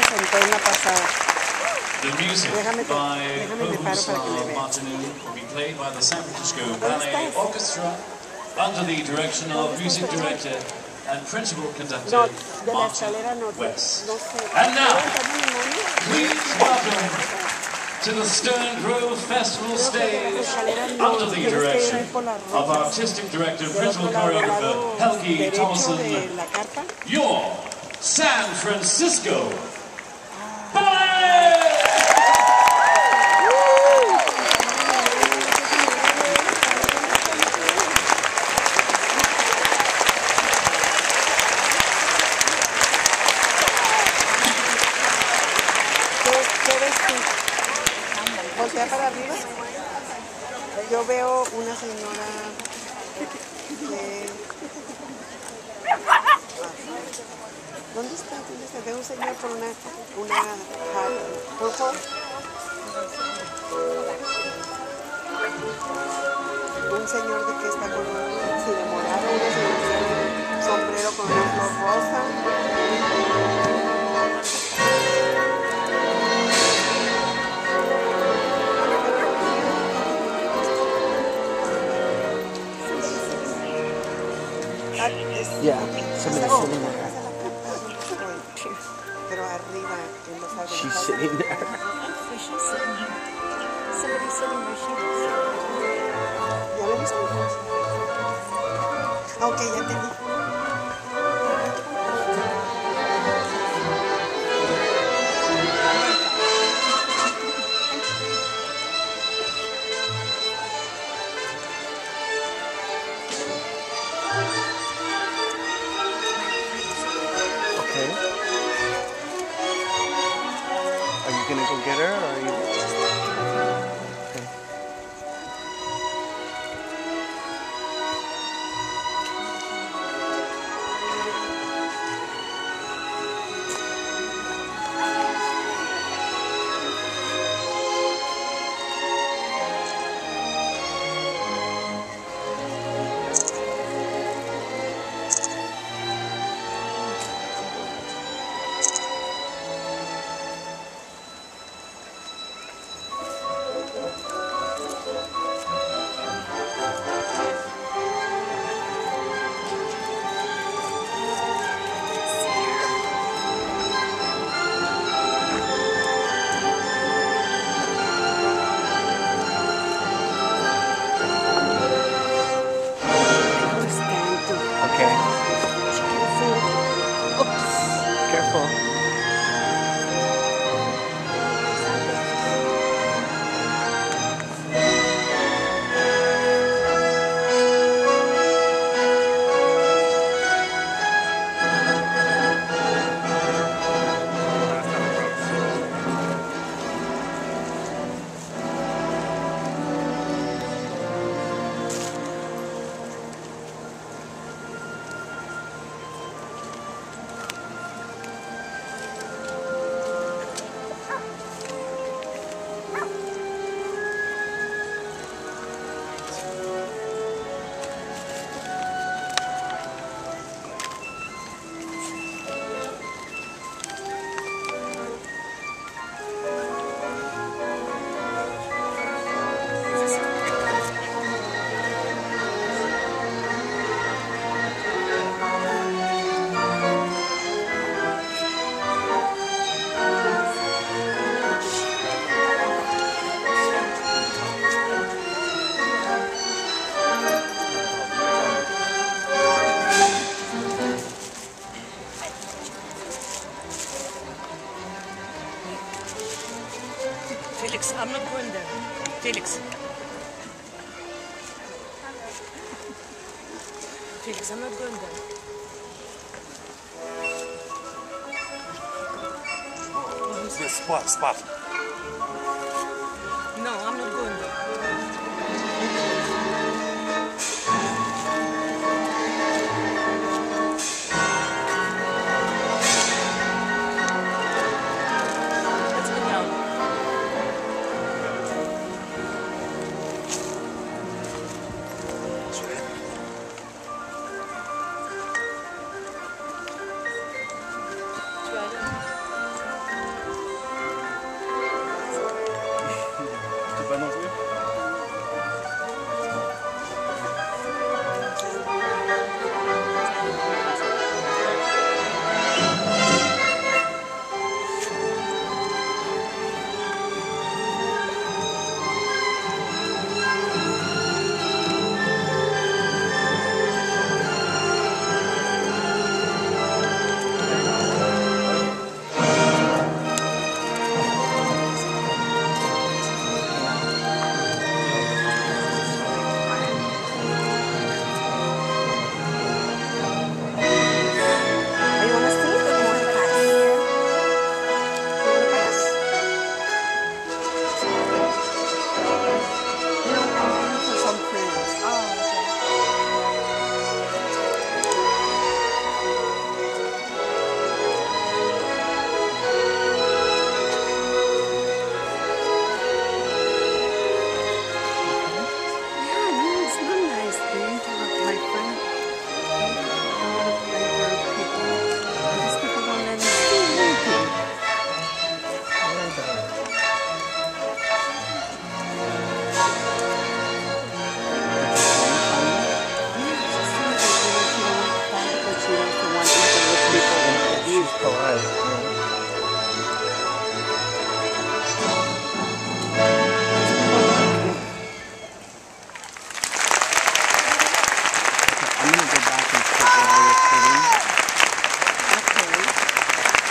presentó en la pasada. The music Déjame by me paro para que me vean. Martinu will be played by the San Francisco Ballet Orchestra under the direction of music director and principal conductor No, de la Martin escalera no, West. no sé. And now, Levantando mi mano. please welcome to the Stern Grove Festival stage under the direction of artistic director and principal choreographer Helgi Thomason, your San Francisco Ballet! Voltea para arriba. Yo veo una señora que... ¿Dónde está? ¿Dónde está? Veo un señor con una purple. Un señor de que está con un de morado, una señora con un sombrero con una flor rosa. Yeah, somebody's sitting there. Pero arriba en los árboles. She's sitting there. She's sitting here. Somebody's sitting where she was. ¿Ya lo viste? Ok, ya entendí. Are you gonna go get her, or are you? Okay. Okay. Oops. Careful. Felix, I'm not going there. Felix. Felix, I'm not going there. Who's this? Spot.